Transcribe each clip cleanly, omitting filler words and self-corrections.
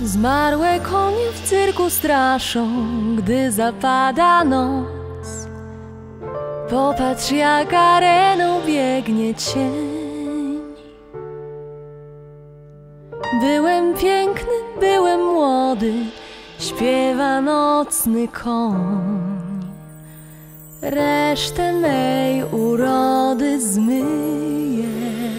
Zmarłe konie w cyrku straszą, gdy zapada noc. Popatrz, jak areną biegnie cień. Byłem piękny, byłem młody, śpiewa nocny koń. Resztę mej urody zmyje.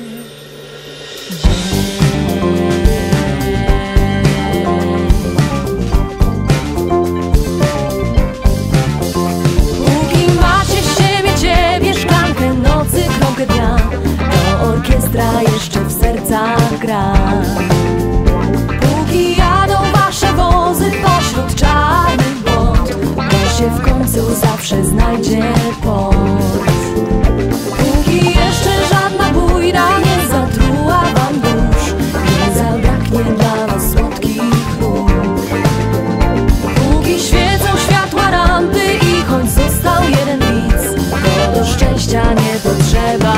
Póki macie z siebie ciebie szklankę nocy, kromkę dnia, to orkiestra jeszcze w sercach gra. Póki jadą wasze wozy pośród czarnych błąd, to się w końcu zawsze znajdzie port. Póki jeszcze żadna bójda nie zatruła wam dusz, nie zabraknie dla was słodkich róż. Póki świecą światła rampy i choć został jeden widz, to do szczęścia nie potrzeba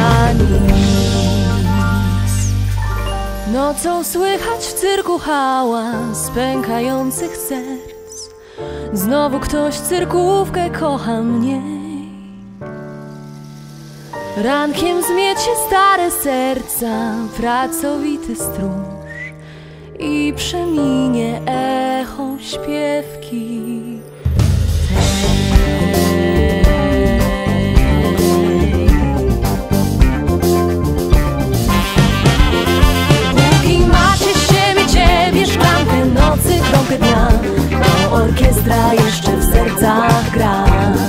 nic. Nocą słychać w cyrku hałas pękających serc. Znowu ktoś cyrkówkę kocha mniej. Rankiem zmiecie stare serca pracowity stróż i przeminie echo śpiewki tej. Póki macie z siebie ciebie szklankę nocy, kromkę dnia, to orkiestra jeszcze w sercach gra.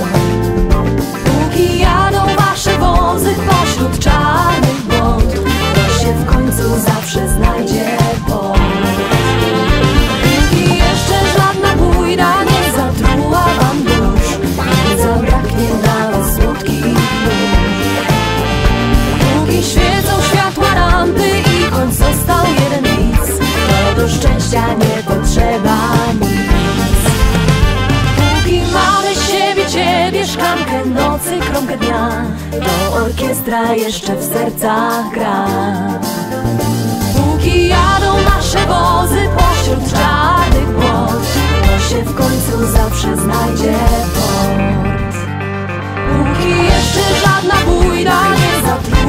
Póki jadą wasze wozy pośród czarnych błąd, to się w końcu zawsze znajdzie port. Póki jeszcze żadna bójda nie zatruła wam dusz, nie zabraknie dla was słodkich nóż. Póki świecą światła rampy i choć został jeden widz, to do szczęścia nie potrzeba nic. Póki mamy siebie ciebie szklankę nocy, kromkę dnia, to orkiestra jeszcze w sercach gra. Póki jadą nasze wozy pośród czarnych błąd, to się w końcu zawsze znajdzie port. Póki jeszcze żadna bójda nie zatruła